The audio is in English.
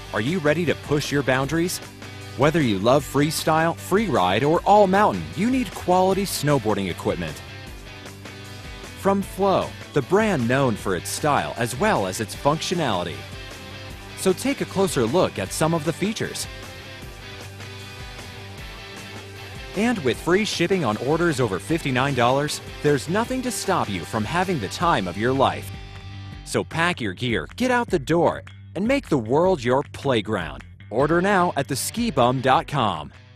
Are you ready to push your boundaries? Whether you love freestyle, freeride, or all mountain, you need quality snowboarding equipment. From Flow, the brand known for its style as well as its functionality. So take a closer look at some of the features. And with free shipping on orders over $59, there's nothing to stop you from having the time of your life. So pack your gear, get out the door, and make the world your playground. Order now at theskibum.com.